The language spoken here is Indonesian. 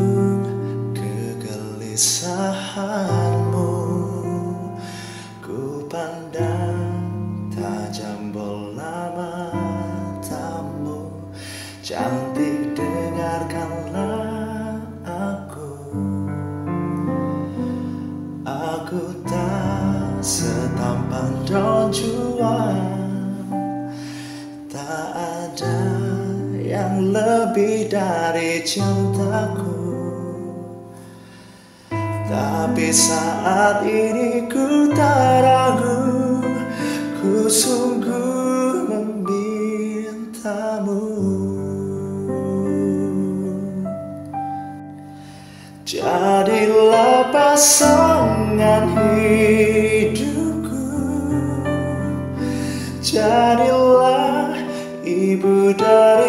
ujung kegelisahanmu. Ku pandang tajam bola matamu, cantik dengarkanlah aku. Aku tak setampan Don Juan, tak ada yang lebih dari cintaku. Tapi saat ini ku tak ragu, ku sungguh memintamu. Jadilah pasangan hidupku, jadilah ibu dari